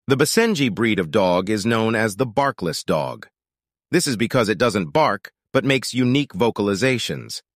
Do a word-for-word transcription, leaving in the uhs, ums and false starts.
The basenji breed of dog is known as the barkless dog. This is because it doesn't bark, but makes unique vocalizations.